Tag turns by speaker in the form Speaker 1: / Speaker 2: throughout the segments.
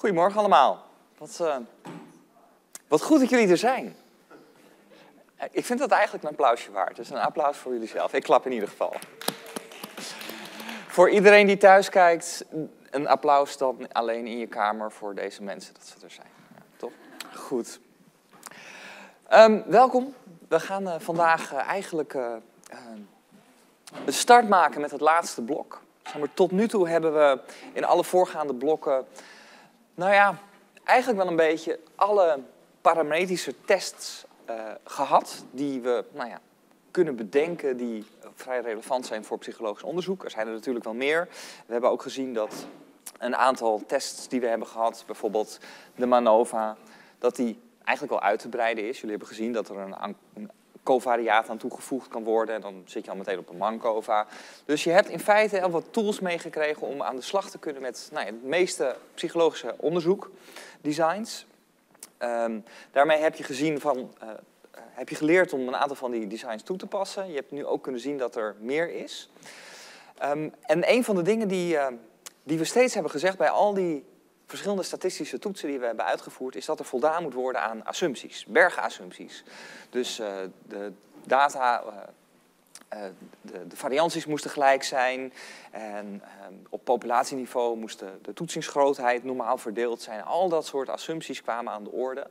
Speaker 1: Goedemorgen allemaal. Wat goed dat jullie er zijn. Ik vind dat eigenlijk een applausje waard. Dus een applaus voor jullie zelf. Ik klap in ieder geval. Voor iedereen die thuis kijkt, een applaus dan alleen in je kamer voor deze mensen dat ze er zijn. Ja, toch? Goed. Welkom. We gaan vandaag eigenlijk een start maken met het laatste blok. Tot nu toe hebben we in alle voorgaande blokken, eigenlijk wel een beetje alle parametrische tests gehad die we kunnen bedenken die vrij relevant zijn voor psychologisch onderzoek. Er zijn er natuurlijk wel meer. We hebben ook gezien dat een aantal tests die we hebben gehad, bijvoorbeeld de MANOVA, dat die eigenlijk al uit te breiden is. Jullie hebben gezien dat er een covariaat aan toegevoegd kan worden en dan zit je al meteen op een MANCOVA. Dus je hebt in feite al wat tools meegekregen om aan de slag te kunnen met het meeste psychologische onderzoek, designs. Daarmee heb je gezien heb je geleerd om een aantal van die designs toe te passen. Je hebt nu ook kunnen zien dat er meer is. En een van de dingen die we steeds hebben gezegd bij al die verschillende statistische toetsen die we hebben uitgevoerd, is dat er voldaan moet worden aan assumpties, bergassumpties. Dus de data, de varianties moesten gelijk zijn. En op populatieniveau moest de toetsingsgrootheid normaal verdeeld zijn. Al dat soort assumpties kwamen aan de orde.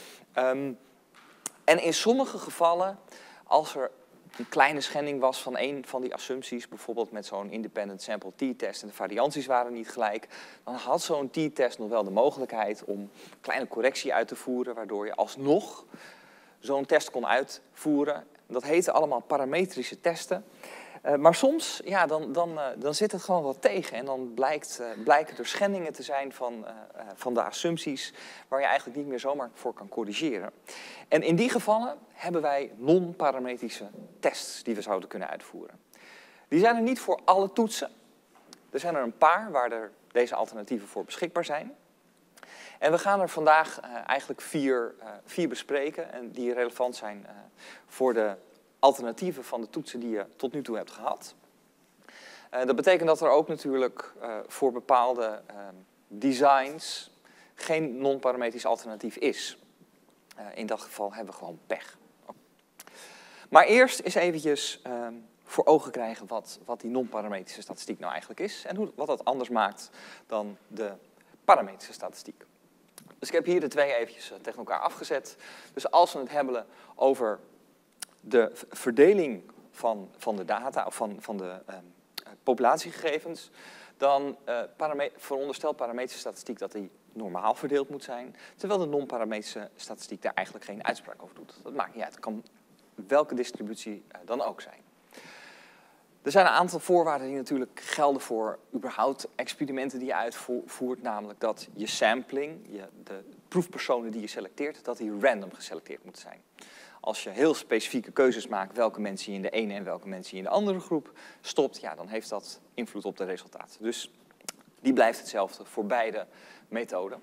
Speaker 1: En in sommige gevallen, als er een kleine schending was van een van die assumpties, bijvoorbeeld met zo'n independent sample t-test en de varianties waren niet gelijk, dan had zo'n t-test nog wel de mogelijkheid om een kleine correctie uit te voeren, waardoor je alsnog zo'n test kon uitvoeren. Dat heette allemaal parametrische testen. Maar soms, dan zit het gewoon wat tegen en dan blijken er schendingen te zijn van de assumpties waar je eigenlijk niet meer zomaar voor kan corrigeren. En in die gevallen hebben wij non-parametrische tests die we zouden kunnen uitvoeren. Die zijn er niet voor alle toetsen. Er zijn er een paar waar deze alternatieven voor beschikbaar zijn. En we gaan er vandaag eigenlijk vier bespreken en die relevant zijn voor de alternatieven van de toetsen die je tot nu toe hebt gehad. Dat betekent dat er ook natuurlijk voor bepaalde designs geen non-parametrisch alternatief is. In dat geval hebben we gewoon pech. Maar eerst eens eventjes voor ogen krijgen wat die non-parametrische statistiek nou eigenlijk is en wat dat anders maakt dan de parametrische statistiek. Dus ik heb hier de twee eventjes tegen elkaar afgezet. Dus als we het hebben over de verdeling van de data, of van de populatiegegevens, dan veronderstelt parametrische statistiek dat die normaal verdeeld moet zijn, terwijl de non-parametrische statistiek daar eigenlijk geen uitspraak over doet. Dat maakt niet uit, het kan welke distributie dan ook zijn. Er zijn een aantal voorwaarden die natuurlijk gelden voor überhaupt experimenten die je uitvoert, namelijk dat je sampling, de proefpersonen die je selecteert, dat die random geselecteerd moet zijn. Als je heel specifieke keuzes maakt welke mensen je in de ene en welke mensen je in de andere groep stopt, dan heeft dat invloed op de resultaten. Dus die blijft hetzelfde voor beide methoden.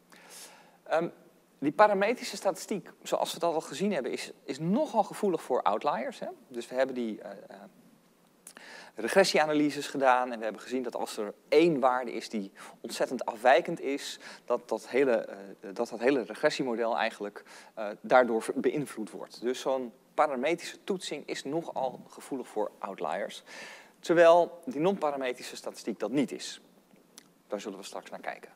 Speaker 1: Die parametrische statistiek, zoals we dat al gezien hebben, is nogal gevoelig voor outliers. Hè? Dus we hebben die regressieanalyses gedaan en we hebben gezien dat als er één waarde is die ontzettend afwijkend is, dat hele regressiemodel eigenlijk daardoor beïnvloed wordt. Dus zo'n parametrische toetsing is nogal gevoelig voor outliers, terwijl die non-parametrische statistiek dat niet is. Daar zullen we straks naar kijken.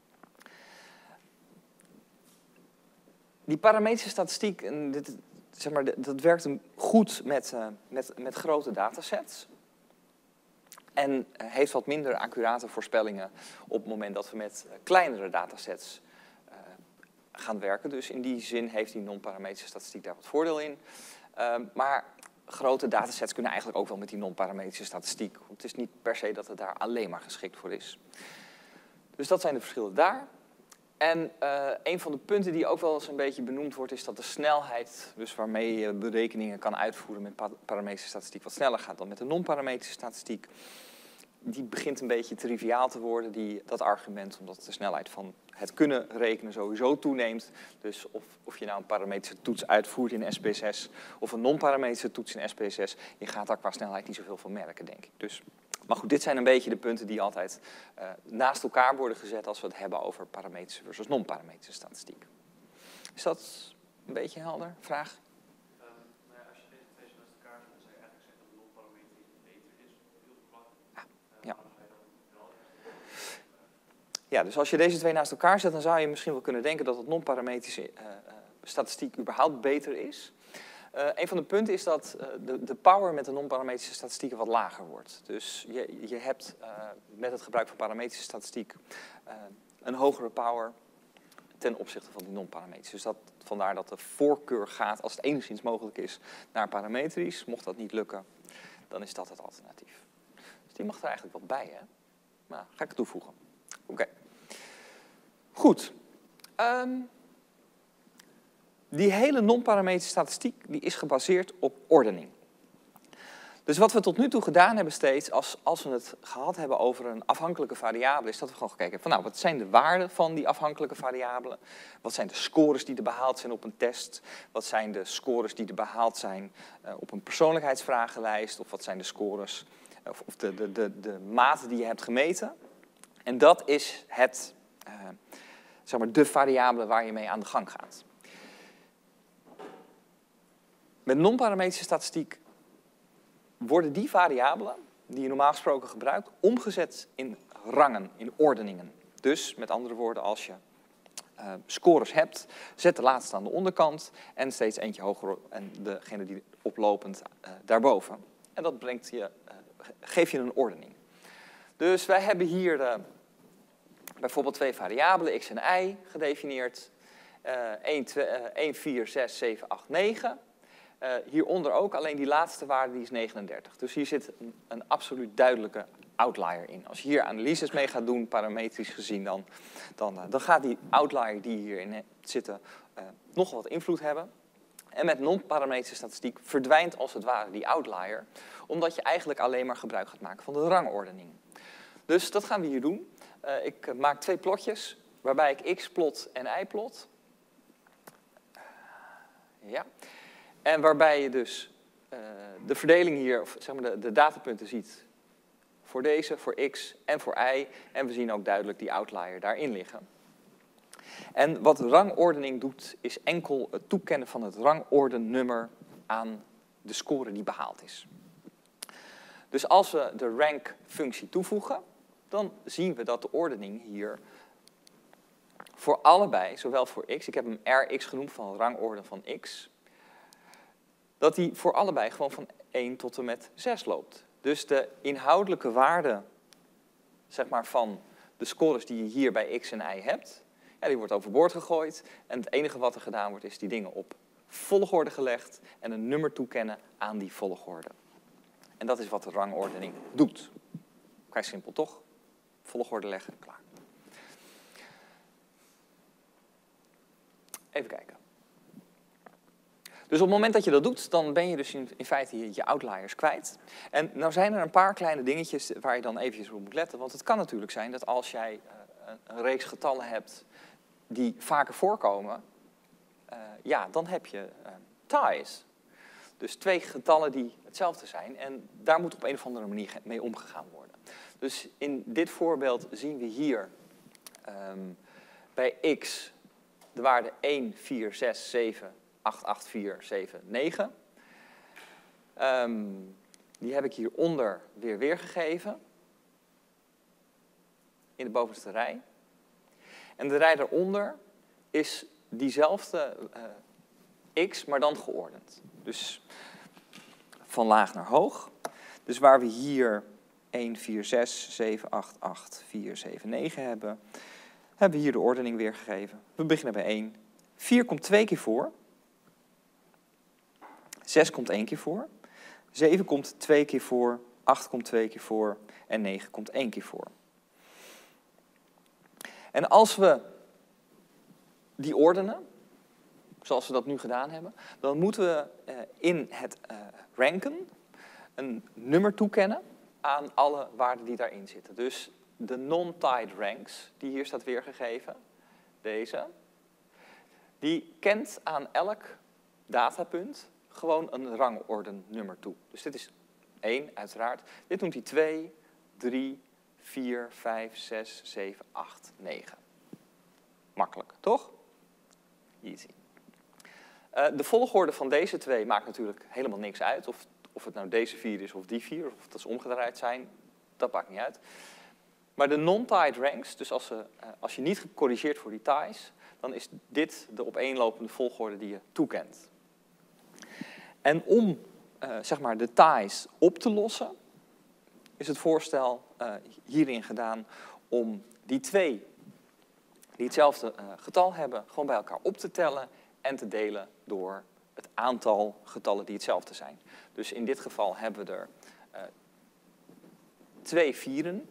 Speaker 1: Die parametrische statistiek, dat werkt goed met grote datasets. En heeft wat minder accurate voorspellingen op het moment dat we met kleinere datasets gaan werken. Dus in die zin heeft die non-parametrische statistiek daar wat voordeel in. Maar grote datasets kunnen eigenlijk ook wel met die non-parametrische statistiek. Want het is niet per se dat het daar alleen maar geschikt voor is. Dus dat zijn de verschillen daar. En een van de punten die ook wel eens een beetje benoemd wordt, is dat de snelheid, dus waarmee je berekeningen kan uitvoeren met parametrische statistiek, wat sneller gaat dan met de non-parametrische statistiek. Die begint een beetje triviaal te worden, dat argument, omdat de snelheid van het kunnen rekenen sowieso toeneemt. Dus of je nou een parametrische toets uitvoert in SPSS of een non-parametrische toets in SPSS, je gaat daar qua snelheid niet zoveel van merken, denk ik. Dus Maar goed, dit zijn een beetje de punten die altijd naast elkaar worden gezet als we het hebben over parametrische versus non-parametrische statistiek. Is dat een beetje helder? Vraag?
Speaker 2: Nou ja, als je deze twee naast elkaar zet, dan zou je eigenlijk zeggen dat de non-parametrisch beter is op heel veel vlakken.
Speaker 1: Ja.
Speaker 2: Waarom zou je dan wel
Speaker 1: Ja, dus als je deze twee naast elkaar zet, dan zou je misschien wel kunnen denken dat het non-parametrische statistiek überhaupt beter is. Een van de punten is dat de power met de non-parametrische statistieken wat lager wordt. Dus je hebt met het gebruik van parametrische statistiek een hogere power ten opzichte van die non-parametrische. Dus vandaar dat de voorkeur gaat, als het enigszins mogelijk is, naar parametrisch. Mocht dat niet lukken, dan is dat het alternatief. Dus die mag er eigenlijk wel bij, hè? Maar ga ik het toevoegen. Oké. Goed. Die hele non-parametrische statistiek die is gebaseerd op ordening. Dus wat we tot nu toe gedaan hebben steeds, als we het gehad hebben over een afhankelijke variabele, is dat we gewoon gekeken hebben van, nou, wat zijn de waarden van die afhankelijke variabelen? Wat zijn de scores die er behaald zijn op een test? Wat zijn de scores die er behaald zijn op een persoonlijkheidsvragenlijst? Of wat zijn de scores, of de maten die je hebt gemeten? En dat is zeg maar, de variabele waar je mee aan de gang gaat. Met non-parametrische statistiek worden die variabelen, die je normaal gesproken gebruikt, omgezet in rangen, in ordeningen. Dus, met andere woorden, als je scores hebt, zet de laatste aan de onderkant en steeds eentje hoger en degene die oplopend daarboven. En dat geeft je een ordening. Dus wij hebben hier bijvoorbeeld twee variabelen, x en y, gedefinieerd. 1, 4, 6, 7, 8, 9. Hieronder ook, alleen die laatste waarde die is 39. Dus hier zit een absoluut duidelijke outlier in. Als je hier analyses mee gaat doen, parametrisch gezien, dan gaat die outlier die hierin zitten nogal wat invloed hebben. En met non-parametrische statistiek verdwijnt als het ware die outlier, omdat je eigenlijk alleen maar gebruik gaat maken van de rangordening. Dus dat gaan we hier doen. Ik maak twee plotjes, waarbij ik x plot en y plot. Ja. En waarbij je dus de verdeling hier, of zeg maar de datapunten ziet voor deze, voor x en voor y. En we zien ook duidelijk die outlier daarin liggen. En wat rangordening doet, is enkel het toekennen van het rangordennummer aan de score die behaald is. Dus als we de rank-functie toevoegen, dan zien we dat de ordening hier voor allebei, zowel voor x, ik heb hem Rx genoemd van rangorde van x, dat die voor allebei gewoon van 1 tot en met 6 loopt. Dus de inhoudelijke waarde, zeg maar, van de scores die je hier bij x en y hebt, ja, die wordt overboord gegooid. En het enige wat er gedaan wordt, is die dingen op volgorde gelegd en een nummer toekennen aan die volgorde. En dat is wat de rangordening doet. Vrij simpel, toch? Volgorde leggen, klaar. Even kijken. Dus op het moment dat je dat doet, dan ben je dus in feite je outliers kwijt. En nou zijn er een paar kleine dingetjes waar je dan eventjes op moet letten. Want het kan natuurlijk zijn dat als jij een reeks getallen hebt die vaker voorkomen, ja, dan heb je ties. Dus twee getallen die hetzelfde zijn. En daar moet op een of andere manier mee omgegaan worden. Dus in dit voorbeeld zien we hier bij x de waarde 1, 4, 6, 7, 8, 8, 4, 7, 9. Die heb ik hieronder weer weergegeven. In de bovenste rij. En de rij daaronder is diezelfde x, maar dan geordend. Dus van laag naar hoog. Dus waar we hier 1, 4, 6, 7, 8, 8, 4, 7, 9 hebben, hebben we hier de ordening weergegeven. We beginnen bij 1. 4 komt 2 keer voor. 6 komt 1 keer voor. 7 komt 2 keer voor. 8 komt 2 keer voor. En 9 komt 1 keer voor. En als we die ordenen, zoals we dat nu gedaan hebben, dan moeten we in het ranken een nummer toekennen aan alle waarden die daarin zitten. Dus de non-tied ranks, die hier staat weergegeven, deze, die kent aan elk datapunt gewoon een rangordennummer toe. Dus dit is 1, uiteraard. Dit noemt hij 2, 3, 4, 5, 6, 7, 8, 9. Makkelijk, toch? Easy. De volgorde van deze twee maakt natuurlijk helemaal niks uit. Of het nou deze 4 is of die 4, of dat ze omgedraaid zijn, dat maakt niet uit. Maar de non-tied ranks, dus als je niet gecorrigeerd voor die ties, dan is dit de opeenlopende volgorde die je toekent. En om zeg maar de ties op te lossen, is het voorstel hierin gedaan om die twee die hetzelfde getal hebben, gewoon bij elkaar op te tellen en te delen door het aantal getallen die hetzelfde zijn. Dus in dit geval hebben we er 2 vieren.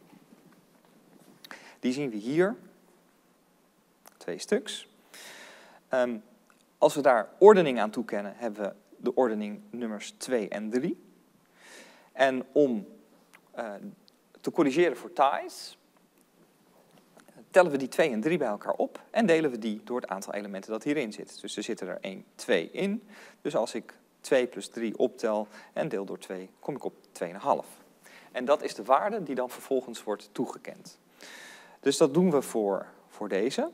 Speaker 1: Die zien we hier. 2 stuks. Als we daar ordening aan toekennen, hebben we de ordening nummers 2 en 3. En om te corrigeren voor ties, tellen we die 2 en 3 bij elkaar op en delen we die door het aantal elementen dat hierin zit. Dus er zitten er 1, 2 in. Dus als ik 2 plus 3 optel en deel door 2, kom ik op 2,5. En dat is de waarde die dan vervolgens wordt toegekend. Dus dat doen we voor deze.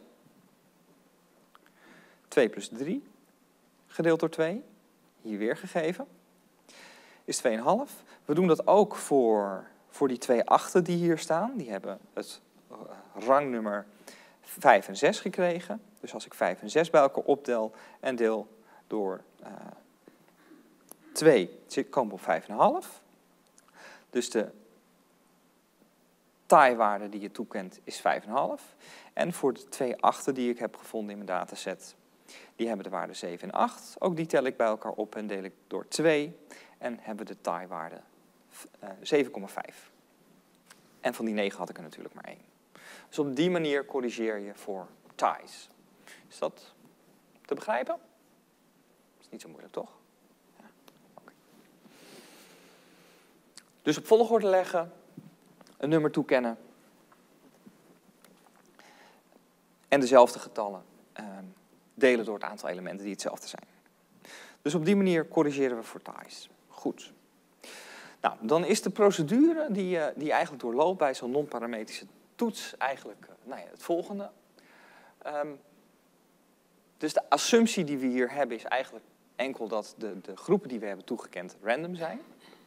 Speaker 1: 2 plus 3 gedeeld door 2, hier weer gegeven, is 2,5. We doen dat ook voor die 2 achten die hier staan. Die hebben het rangnummer 5 en 6 gekregen. Dus als ik 5 en 6 bij elkaar optel en deel door 2, komen we op 5,5. Dus de tie-waarde die je toekent is 5,5. En voor de 2 achten die ik heb gevonden in mijn dataset, die hebben de waarde 7 en 8. Ook die tel ik bij elkaar op en deel ik door 2. En hebben de tie-waarde 7,5. En van die 9 had ik er natuurlijk maar 1. Dus op die manier corrigeer je voor ties. Is dat te begrijpen? Dat is niet zo moeilijk, toch? Ja. Okay. Dus op volgorde leggen, een nummer toekennen en dezelfde getallen delen door het aantal elementen die hetzelfde zijn. Dus op die manier corrigeren we voor ties. Goed. Nou, dan is de procedure die eigenlijk doorloopt bij zo'n non-parametrische toets eigenlijk het volgende. Dus de assumptie die we hier hebben is eigenlijk enkel dat de groepen die we hebben toegekend random zijn.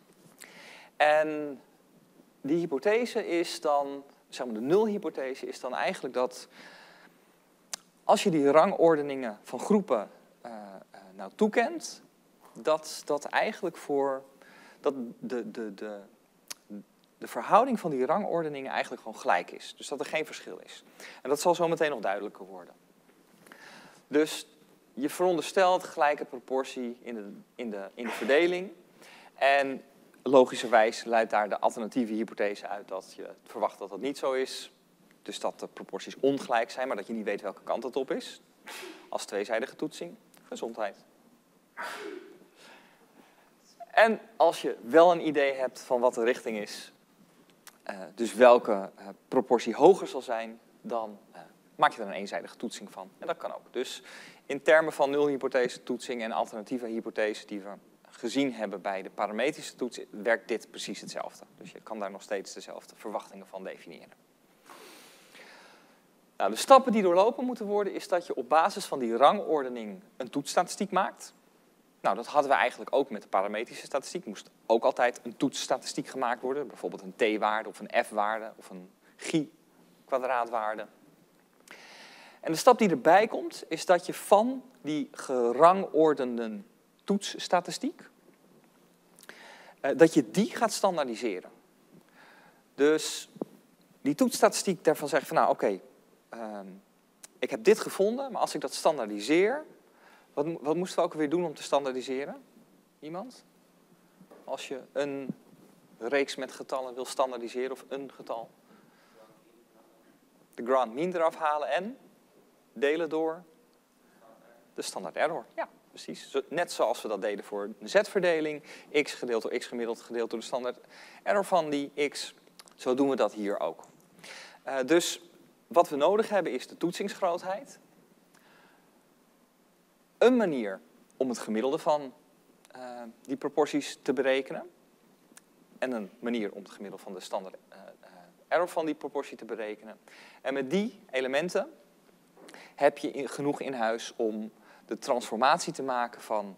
Speaker 1: En die hypothese is dan, zeg maar de nulhypothese is dan eigenlijk dat als je die rangordeningen van groepen nou toekent, dat eigenlijk dat de verhouding van die rangordeningen eigenlijk gewoon gelijk is. Dus dat er geen verschil is. En dat zal zo meteen nog duidelijker worden. Dus je veronderstelt gelijke proportie in de verdeling. En logischerwijs luidt daar de alternatieve hypothese uit dat je verwacht dat dat niet zo is. Dus dat de proporties ongelijk zijn, maar dat je niet weet welke kant het op is. Als tweezijdige toetsing. Gezondheid. En als je wel een idee hebt van wat de richting is, dus welke proportie hoger zal zijn, dan maak je er een eenzijdige toetsing van. En dat kan ook. Dus in termen van nulhypothese toetsing en alternatieve hypothese die we gezien hebben bij de parametrische toets, werkt dit precies hetzelfde. Dus je kan daar nog steeds dezelfde verwachtingen van definiëren. Nou, de stappen die doorlopen moeten worden, is dat je op basis van die rangordening een toetsstatistiek maakt. Nou, dat hadden we eigenlijk ook met de parametrische statistiek. Er moest ook altijd een toetsstatistiek gemaakt worden. Bijvoorbeeld een t-waarde of een f-waarde of een chi-kwadraatwaarde. En de stap die erbij komt, is dat je van die gerangordende toetsstatistiek, dat je die gaat standaardiseren. Dus die toetsstatistiek daarvan zegt van nou oké, ik heb dit gevonden, maar als ik dat standaardiseer, wat moesten we ook weer doen om te standaardiseren? Iemand? Als je een reeks met getallen wil standaardiseren of een getal. De grand mean eraf halen en delen door de standaard error. Ja, precies. Net zoals we dat deden voor een z-verdeling. X gedeeld door x gemiddeld gedeeld door de standaard error van die x. Zo doen we dat hier ook. Dus wat we nodig hebben is de toetsingsgrootheid. Een manier om het gemiddelde van die proporties te berekenen. en een manier om het gemiddelde van de standaard error van die proportie te berekenen. En met die elementen heb je genoeg in huis om de transformatie te maken van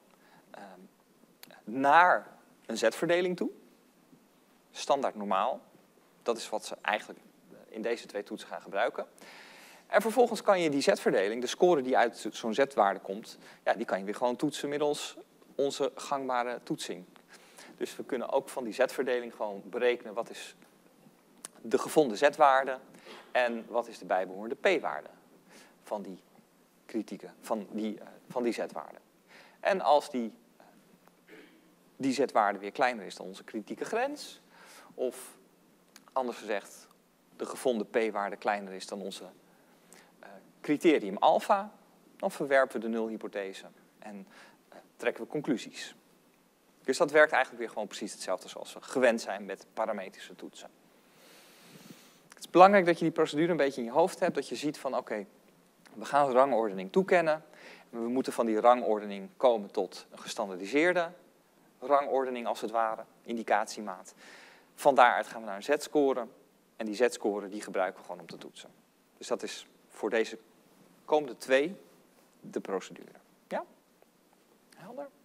Speaker 1: naar een z-verdeling toe. Standaard normaal. Dat is wat ze eigenlijk in deze twee toetsen gaan gebruiken. En vervolgens kan je die z-verdeling, de score die uit zo'n z-waarde komt, ja, die kan je weer gewoon toetsen middels onze gangbare toetsing. Dus we kunnen ook van die z-verdeling gewoon berekenen wat is de gevonden z-waarde en wat is de bijbehorende p-waarde van die kritieke, van die z-waarde. En als die z-waarde weer kleiner is dan onze kritieke grens, of anders gezegd, de gevonden p-waarde kleiner is dan onze criterium alpha, dan verwerpen we de nulhypothese en trekken we conclusies. Dus dat werkt eigenlijk weer gewoon precies hetzelfde zoals we gewend zijn met parametrische toetsen. Het is belangrijk dat je die procedure een beetje in je hoofd hebt, dat je ziet van oké, we gaan een rangordening toekennen. We moeten van die rangordening komen tot een gestandaardiseerde rangordening als het ware, indicatiemaat. Van daaruit gaan we naar een z-score en die z-score die gebruiken we gewoon om te toetsen. Dus dat is voor deze komende twee de procedure. Ja? Helder?